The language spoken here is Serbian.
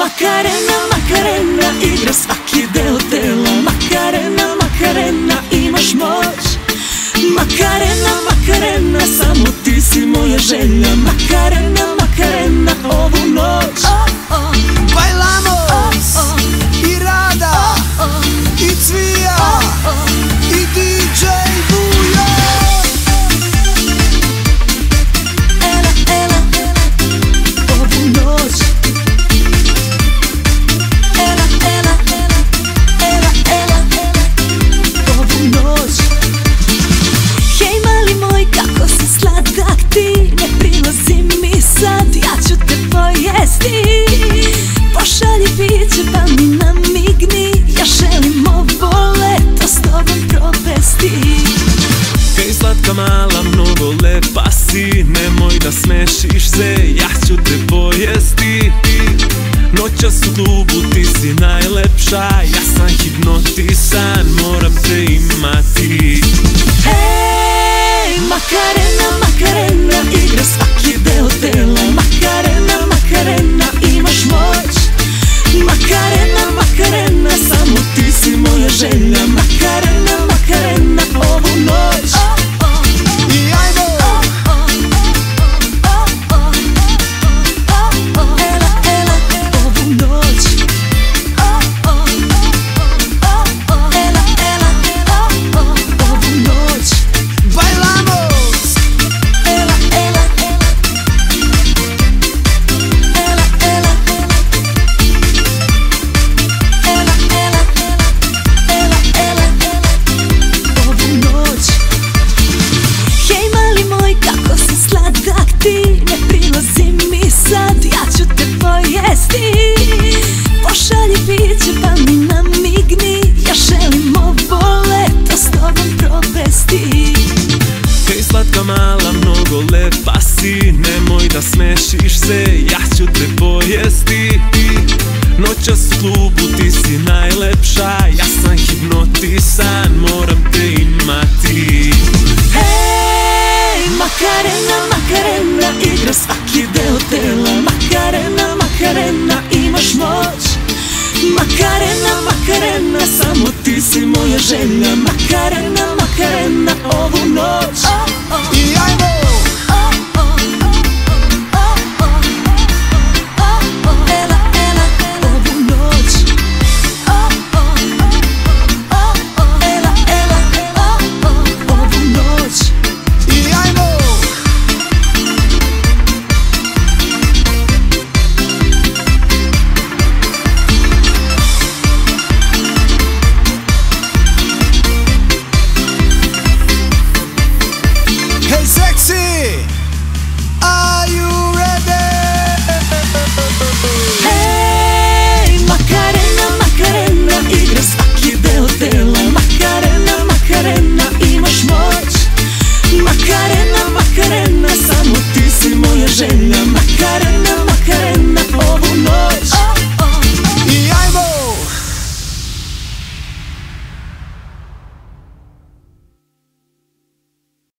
Makarena, Makarena, igra svaki deo tela. Makarena, Makarena, imaš moć. Makarena, Makarena, samo ti si moja želja. Makarena, Makarena, ovu noć Bailamos i Rada i Cvija i DJ Buja. Ela, ela, ovu noć. Ela, ela, ela, ela, ovu noć. Hej mali moj, kako si sladak ti, ne prilazi mi sad, ja ću te pojesti. Pošalji piće pa mi namigni, ja želim ovo leto s tobom provesti. Hej slatka mala, mnogo lepa si, nemoj da smešiš se, ja ću te pojesti. Noćas u klubu ti si najlepša, ja sam hipnotisan, moram te imati. Hej, Makarena, Makarena, igra svaki deo tela. Makarena, Makarena, imaš moć. Makarena, Makarena, samo ti si moja želja. Makarena, Makarena, ovu noć. I ajmo! Ela, ela, ovu noć. Ela, ela, ovu noć. Bailamos! Ela, ela, ela, ela, ela, ela, ela, ovu noć. Hej mali moj, kako si sladak ti, ne prilazi mi sad, ja ću te pojesti. Pošalji piće pa mi namigni, ja želim ovo leto s tobom provesti. Hej slatka mala, mnogo lepa si, nemoj da smešiš se, ja ću te pojesti. Noćas u klubu ti si najlepša, ja sam hipnotisan, moram te imati. Hej, Makarena, Makarena, igra svaki deo tela. Makarena, Makarena, imaš moć. Makarena, Makarena, samo ti si moja želja. Makarena, Makarena, ovu noć. I ajmo! Ela, ela, ovu noć. Ela, ela, ovu noć. I ajmo! Hey sexy! Are you ready? Hej, Makarena, Makarena, igra svaki deo tela. Makarena, Makarena, imaš moć. Makarena, Makarena, samo ti si moja želja.